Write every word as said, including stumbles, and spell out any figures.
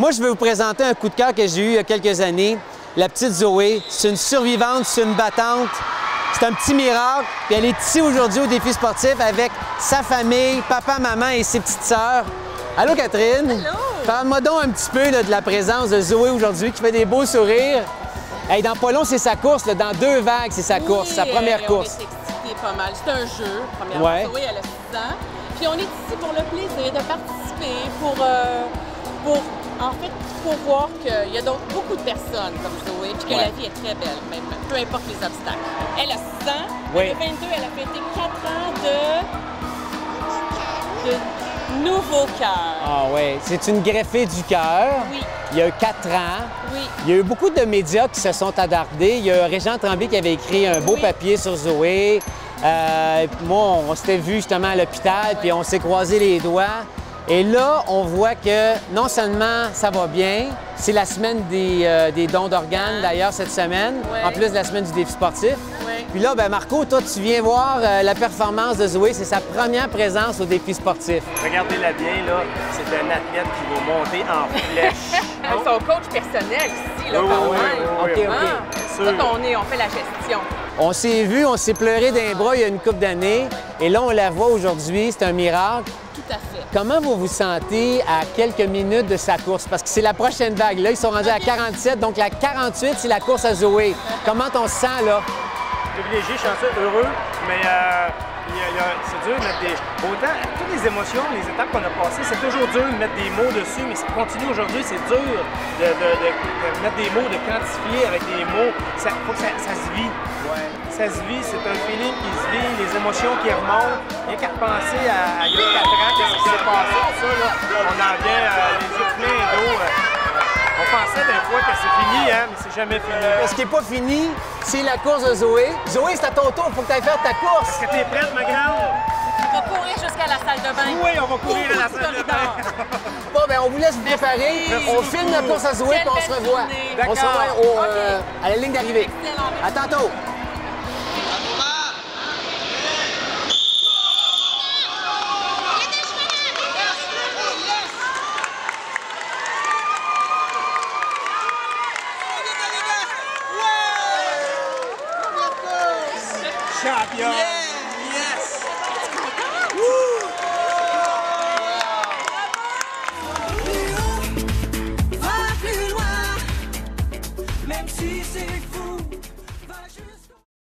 Moi, je vais vous présenter un coup de cœur que j'ai eu il y a quelques années. La petite Zoé, c'est une survivante, c'est une battante. C'est un petit miracle. Puis elle est ici aujourd'hui au défi sportif avec sa famille, papa, maman et ses petites sœurs. Allô, Catherine? Allô! Parle-moi donc un petit peu là, de la présence de Zoé aujourd'hui qui fait des beaux sourires. Hey, dans pas long, c'est sa course. Là. Dans deux vagues, c'est sa course, oui, sa première euh, course. On est excités pas mal. C'est un jeu, premièrement. Ouais. Zoé, elle a six ans. Puis on est ici pour le plaisir de participer, pour, euh, pour en fait, pour voir qu'il y a donc beaucoup de personnes comme Zoé, puis que ouais. la vie est très belle, même, peu importe les obstacles. Elle a six ans, oui. elle a vingt-deux, elle a fêté quatre ans de, de nouveau cœur. Ah oui, c'est une greffée du cœur. Oui. Il y a quatre ans. Oui. Il y a eu beaucoup de médias qui se sont attardés. Il y a Régent Tremblay qui avait écrit un beau oui. papier sur Zoé. Euh, moi, on s'était vu justement à l'hôpital, oui. puis on s'est croisé les doigts. Et là, on voit que non seulement ça va bien, c'est la semaine des, euh, des dons d'organes d'ailleurs cette semaine, oui. en plus de la semaine du défi sportif. Oui. Puis là, ben Marco, toi, tu viens voir euh, la performance de Zoé. C'est sa première présence au défi sportif. Regardez-la bien, là. C'est un athlète qui va monter en flèche. Son coach personnel ici, là, oui, quand oui, même. oui, OK, oui, OK. Ah, tout, on, est, on fait la gestion. On s'est vu, on s'est pleuré d'un bras il y a une couple d'années. Et là, on la voit aujourd'hui. C'est un miracle. Tout à fait. Comment vous vous sentez à quelques minutes de sa course? Parce que c'est la prochaine vague. Là, ils sont rendus okay. à quarante-sept, donc la quarante-huit, c'est la course à Zoé. Comment on se sent, là? Privilégié, chanceux, heureux, mais euh, il y a, il y a, c'est dur de mettre des... Autant, toutes les émotions, les étapes qu'on a passées, c'est toujours dur de mettre des mots dessus, mais ça continue aujourd'hui, c'est dur de, de, de, de mettre des mots, de quantifier avec des mots. Il faut que ça, ça se vit. Ouais. Ça se vit, c'est un feeling qui se vit, les émotions qui remontent. Rien qu'à repenser à, à il y a quatre ans, qu'est-ce qui s'est passé, tout ça, là, on en vient euh, les yeux pleins d'eau. Euh, On pensait des fois que c'est fini, hein, mais c'est jamais fini. Ce qui n'est pas fini, c'est la course de Zoé. Zoé, c'est à ton tour, il faut que tu ailles faire ta course. Est-ce que tu es prête, ma grande? On va courir jusqu'à la salle de bain. Oui, on va courir à la salle de bain. Bon, ben on vous laisse vous préparer. Merci. On filme la course à Zoé, puis on se revoit. On se revoit au, euh, à la ligne d'arrivée. À tantôt. Champion! Yeah, yes! Va plus loin, même si c'est fou.